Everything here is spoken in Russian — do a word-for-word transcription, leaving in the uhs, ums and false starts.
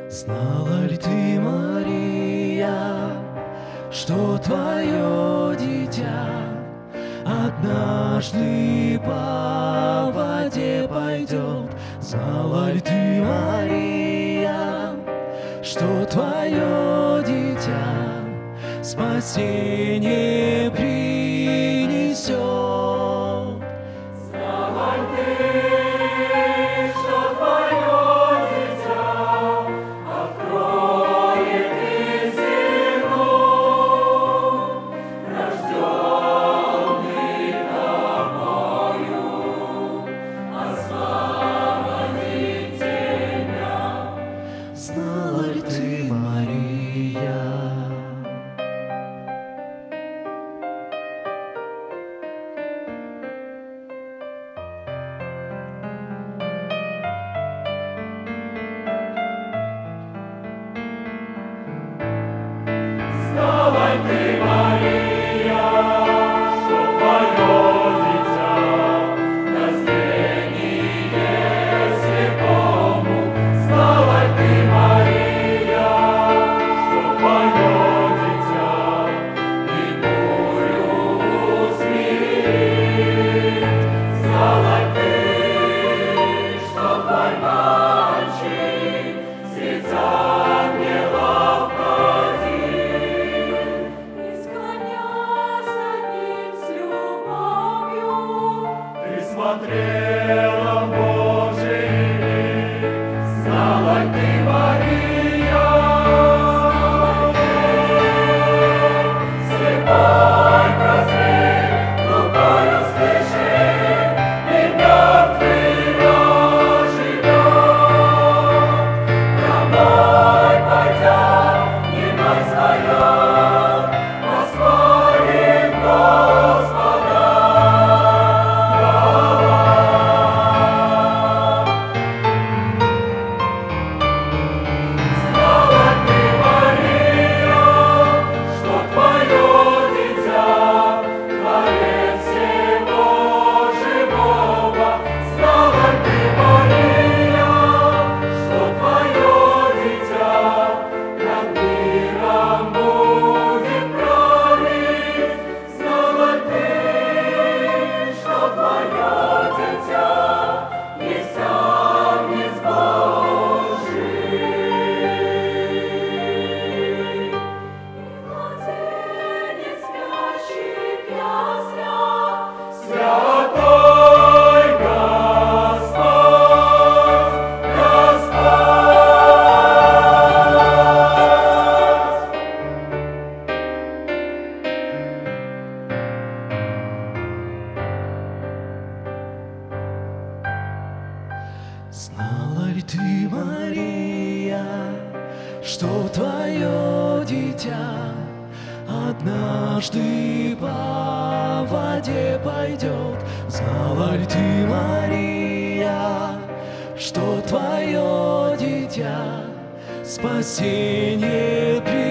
Знала ли ты, Мария, что твое дитя однажды по воде пойдет? Знала ли ты, Мария, что твое дитя спасение принесет? Знала ли ты, что твое дитя откроет истину, рожденный тобою, освободит тебя? Знала ли ты, Мария? Знала ли ты, Мария, что твое дитя рождение слепому? Знала ли ты, Мария, что твое дитя и бурю усмирит? Знала ли ты, что твой мальчик среди ангелов ходил? Склонясь над ним с любовью, ты смотрела в Божий лик. Знала ли ты, Мария, слепой прозрей, глухой услышит, и мертвый оживет. Домой пойдя, немой стоят, восхвалит Господа. Знала ли ты, Мария, что твое дитя творец всего живого? Знала ли ты, Мария, что твое дитя над миром будет править? Знала ли ты, что твое дитя есть Агнец Божий? Младенец, спящий в яслях, святой Господь, Господь. Знала ли ты, Мария, что твое дитя однажды по воде пойдет? Знала ли ты, Мария, что твое дитя спасение принесет?